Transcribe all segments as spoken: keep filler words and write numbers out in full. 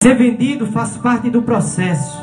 Ser vendido faz parte do processo.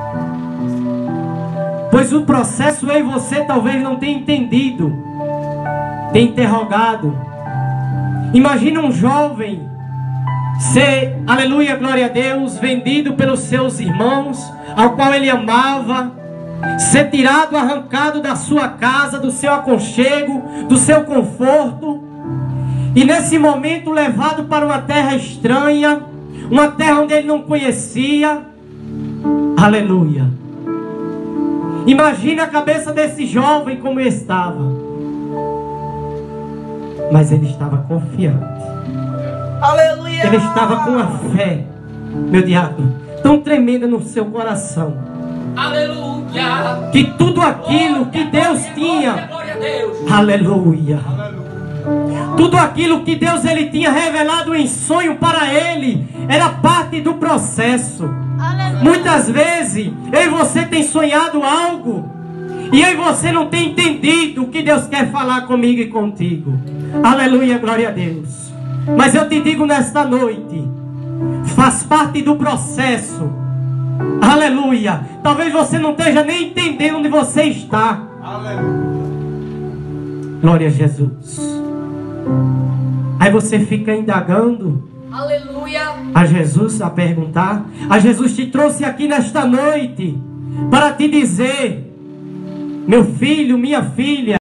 Pois o processo eu e você talvez não tenha entendido, tenha interrogado. Imagina um jovem ser, aleluia, glória a Deus, vendido pelos seus irmãos, ao qual ele amava, ser tirado, arrancado da sua casa, do seu aconchego, do seu conforto, e nesse momento levado para uma terra estranha, uma terra onde ele não conhecia. Aleluia. Imagina a cabeça desse jovem como estava. Mas ele estava confiante. Aleluia. Ele estava com a fé, meu diácono, tão tremenda no seu coração. Aleluia. Que tudo aquilo que Deus tinha, aleluia, tudo aquilo que Deus ele tinha revelado em sonho para ele, era parte do processo. Aleluia. Muitas vezes eu e você tem sonhado algo, e eu e você não tem entendido o que Deus quer falar comigo e contigo. Aleluia, glória a Deus. Mas eu te digo nesta noite, faz parte do processo. Aleluia. Talvez você não esteja nem entendendo onde você está. Aleluia. Glória a Jesus. Aí você fica indagando. Aleluia. A Jesus a perguntar. A Jesus te trouxe aqui nesta noite para te dizer: meu filho, minha filha,